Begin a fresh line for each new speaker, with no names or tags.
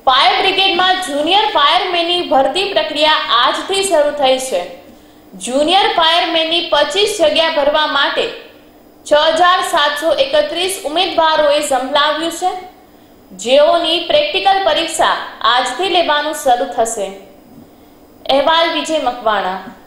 Fire brigade में junior firemen की भर्ती प्रक्रिया आज थी शुरू थई छे। जूनियर फायरमेन की 25 जग्या भरवा माटे 6731 उम्मीदवारोए ઝંપલાવ્યું છે, જેઓની પ્રેક્ટિકલ પરીક્ષા આજથી લેવાનું શરૂ થશે। અહેવાલ વિજય મકવાણા।